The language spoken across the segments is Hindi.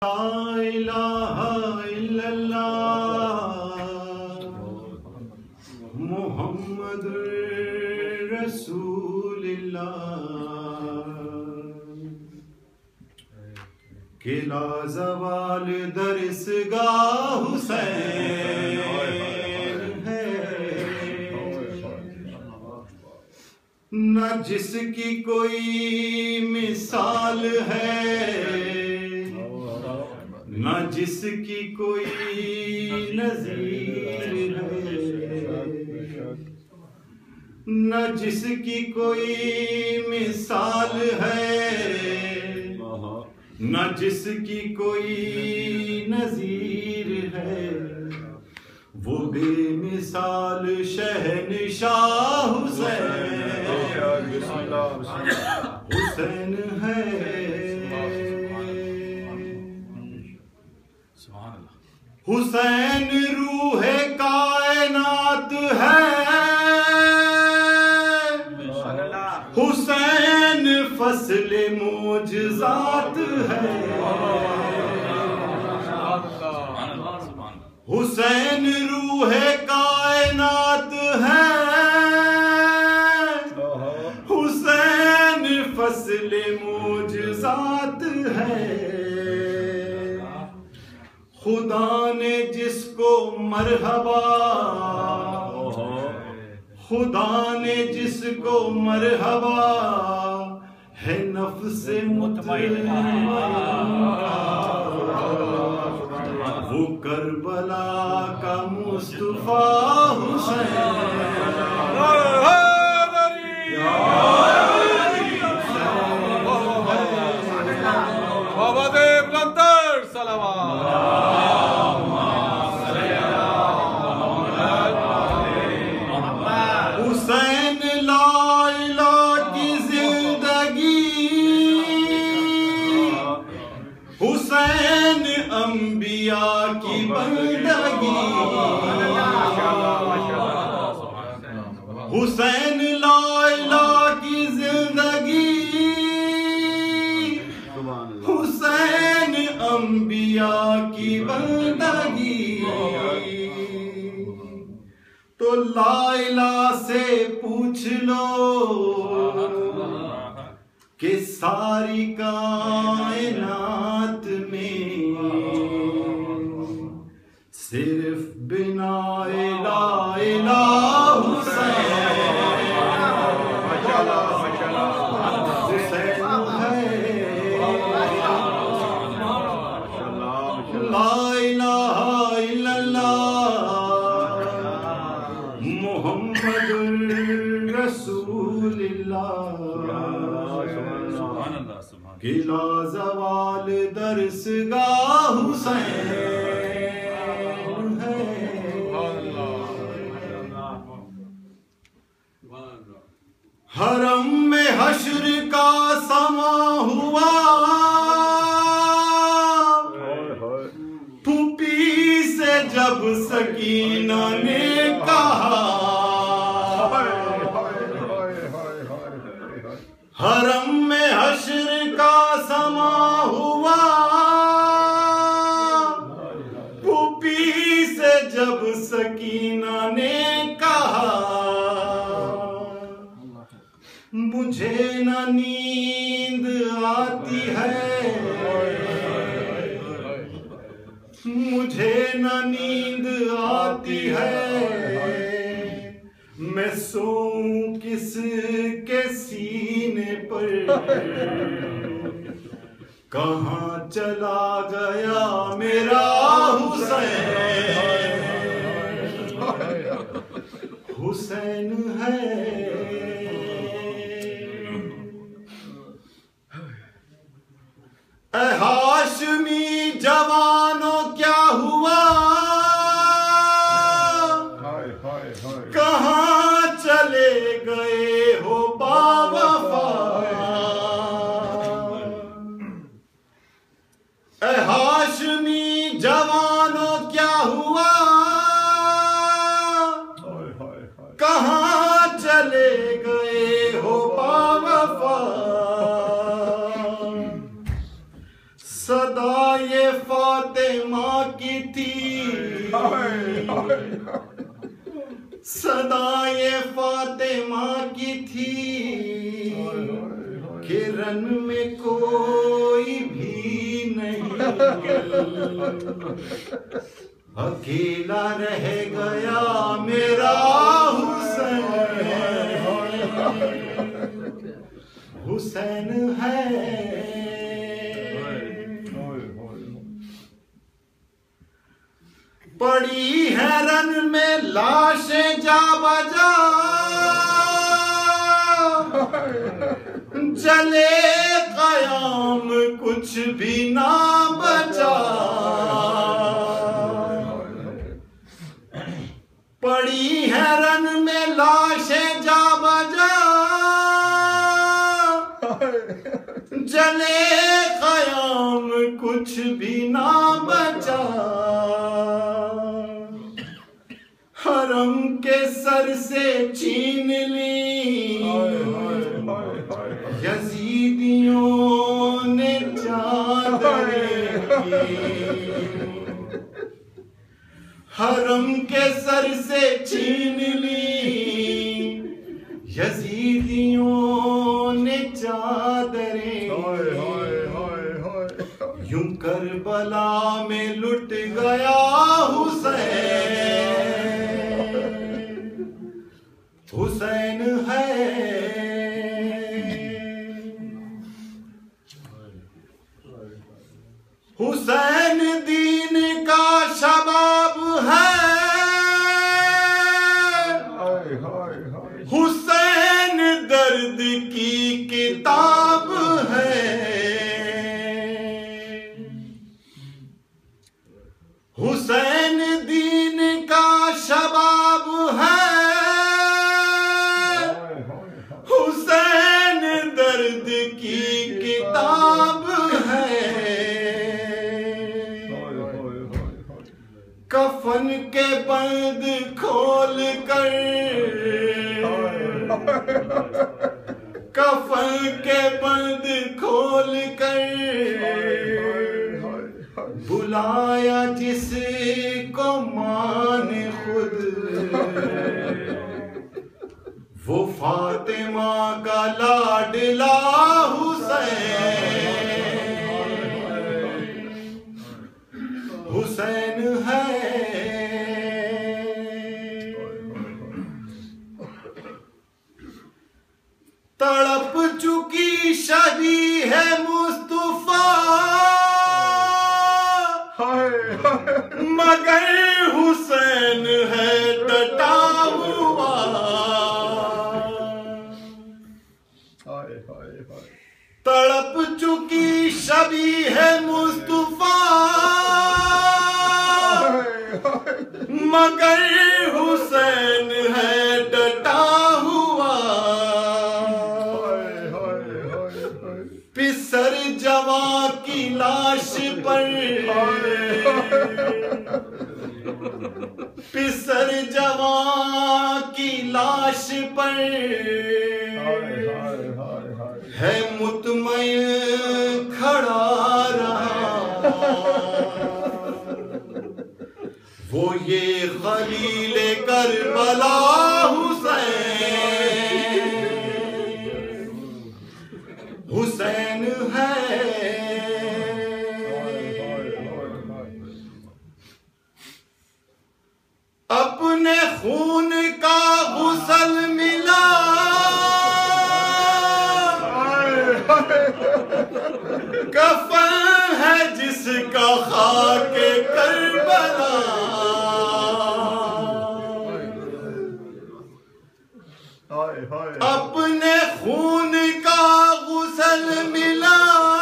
ला इलाहा इल्लल्लाह मुहम्मदुर रसूलुल्लाह किला ज़वाल दरसगाह हुसैन है न जिसकी कोई मिसाल है न जिसकी कोई नज़ीर है न जिसकी कोई मिसाल है न जिसकी कोई नज़ीर है वो बेमिसाल शहनशाह हुसैन है। हुसैन रूह कायनात है हुसैन फसल मोजज़ात है हुसैन रूह कायनात है हुसैन फसल मोजज़ात है। खुदा ने जिसको मरहबा खुदा ने जिसको मरहबा है नफ्स मुतमइन्ना वो करबला का मुस्तफा हुसैन लाइला की जिंदगी हुसैन अंबिया की बंदगी हुसैन लाइला की जिंदगी हुसैन अंबिया की बंदगी। तो लाइला से पूछ लो कि सारी कायनात में सिर्फ बिना ला इलाहा हुसैन है। ला इलाहा इल्लल्लाह मुहम्मदुर रसूलुल्लाह किला ज़वाल दरसगाह हुसैन है। हरम में हश्र का समा हुआ पुपी से जब सकीना ने कहा हरम में हश्र का समा हुआ पुपी से जब सकीना ने कहा मुझे न नींद आती है मुझे न नींद आती है मैं सोऊं किसके सीने पर कहाँ चला गया मेरा हुसैन हुसैन है। हाशमी जवानों क्या हुआ कहाँ चले गए हो बावफा हाशमी जवानों क्या हुआ कहाँ चले गए हो बावफा सदा ये सदा ये फातिमा की थी कि रन में कोई भी नहीं, अकेला रह गया मेरा हुसैन, हुसैन है। पड़ी है रन में लाशें जा बजा, जले कयाम कुछ भी ना बचा। पड़ी है रन में लाशें जा बजा, जले कयाम कुछ भी ना बचा। हरम के सर से छीन ली यजीदियों ने चादरें की, हरम के सर से छीन ली यजीदियों ने चादरें। यूं करबला में लुट गया हुसैन, हुसैन है। हुसैन दीन का शबाब है, हुसैन दर्द की किताब है। हुसैन दीन का शबाब है, हुसैन दर्द की किताब है। कफन के बंद खोल कर, कफन के बंद खोल कर बुलाया जिसको मां ने खुद, वो फातिमा का लाडला हुसैन, हुसैन है। तड़प चुकी शदी है मुस्तफा, मगर हुसैन है डटा हुआ। तड़प चुकी शबी है मुस्तफा, मगर हुसैन है डटा हुआ। पिसर जवां की लाश पर, पिसर जवां की लाश पर है मुतमईन खड़ा रहा। वो ये खलीले करबला हुसैन, हुसैन है। अपने खून का गुसल मिला, कफन है जिसका खाके करबला। अपने खून का गुसल मिला,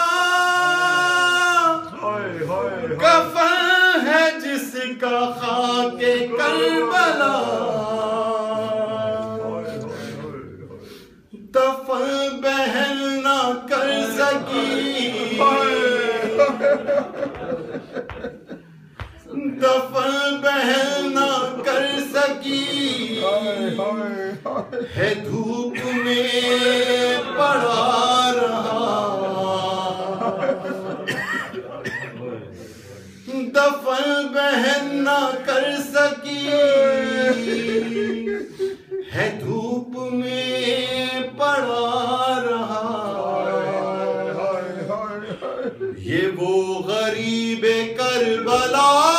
कफन है जिसका खाके करबला। दफन बहन ना कर सकी, दफन बहन ना कर सकी, है धूप में पड़ा रहा। दफन बहन न कर सकी है, धूप में पड़ा रहा। ये वो गरीब करबला